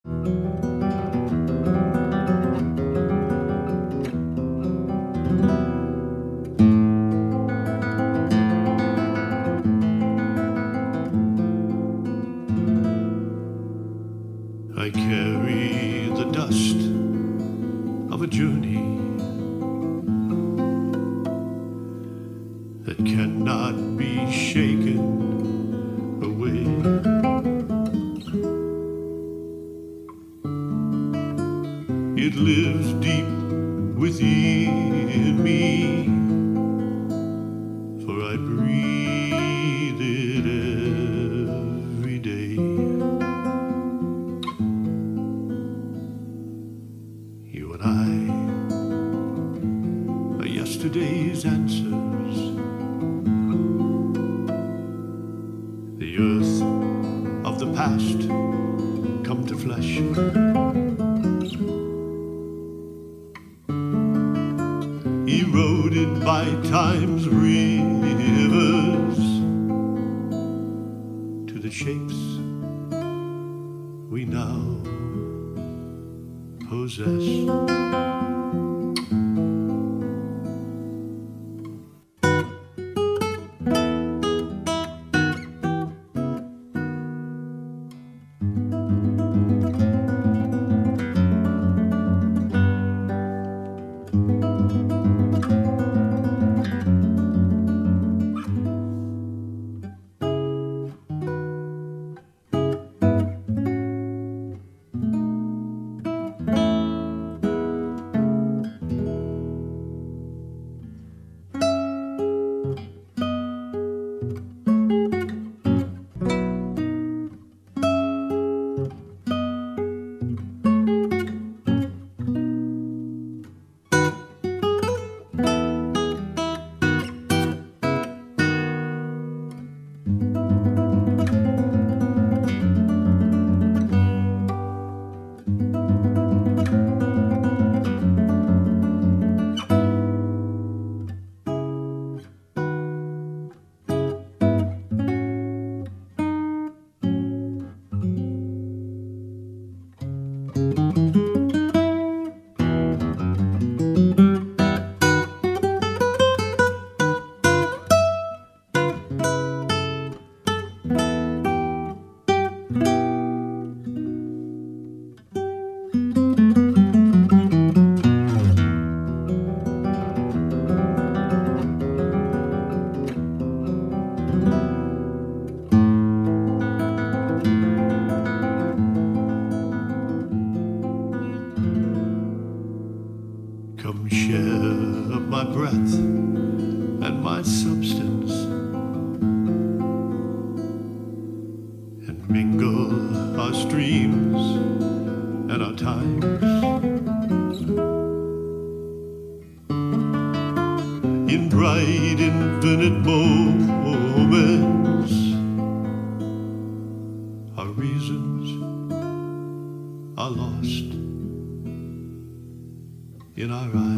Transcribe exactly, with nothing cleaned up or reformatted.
I carry the dust of a journey that cannot be shaken away. It lives deep within me, for I breathe it every day. You and I are yesterday's answers. The earth of the past come to flesh. Eroded by time's rivers to the shapes we now possess. Come share my breath and my substance, and mingle our streams and our times in bright infinite moments. Our reasons are lost in our eyes.